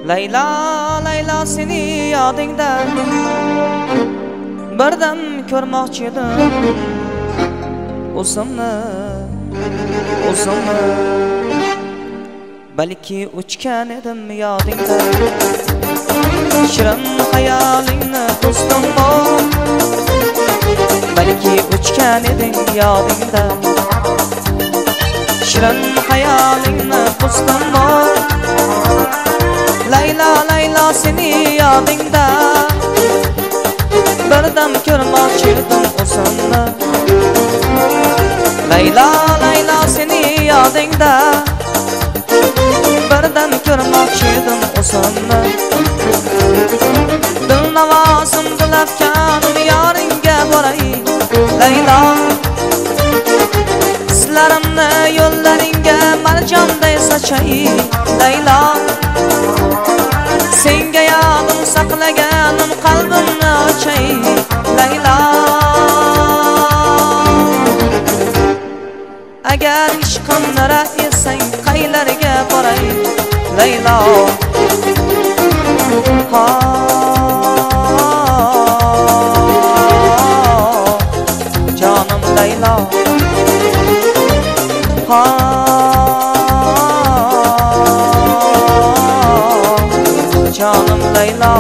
Layla Layla seni yodingda birdam ko'rmoqchi edim o'zimni balki uchgan edim yodingda shirin xayolingni do'stim bor balki uchgan eding yodingda shirin xayolingni do'stim bor Layla Layla seni yodingda birdam ko'rmoqchi edim o'zimni Layla Layla seni yodingda birdam ko'rmoqchi edim o'zimni dil navosim dilafkanim yoringga boray Layla hislarimni yo'llaringga marjonday sochay Layla senga yog'im saqlaganim qalbimni ochay Layla agar ishqimni rad etsang qaylarga boray Layla jonim Layla jonim Layla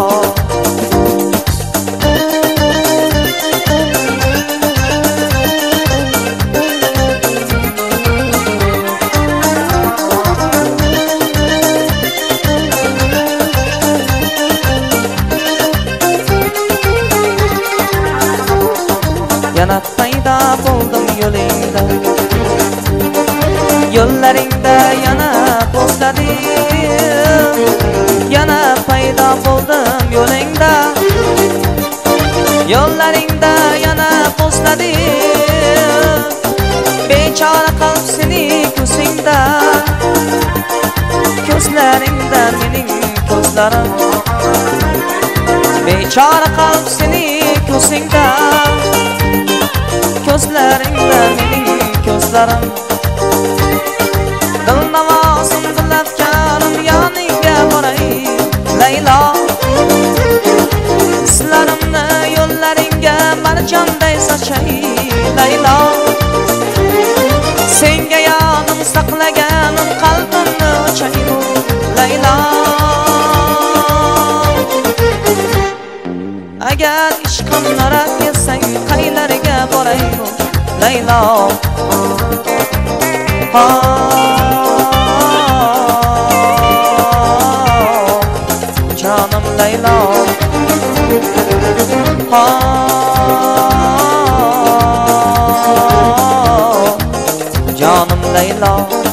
yana paydo bo'ldim yo'lingda yo'llaringda yana po'sladim yana paydo bo'ldim yo'lingda yo'llaringda yana po'sladim bechora qalb seni ko'zingda ko'zlaringda mening ko'zlarim bechora qalb seni ko'zingda ko'zlaringda mening ko'zlarim dil navosim dilafkanim yoningga boray Layla hislarimni yo'llaringga marjonday sochay Layla senga yog'im saqlaganim qalbimni ochay Layla agar ishqimni rad etsang qaylarga boray Layla jonim Layla jonim Layla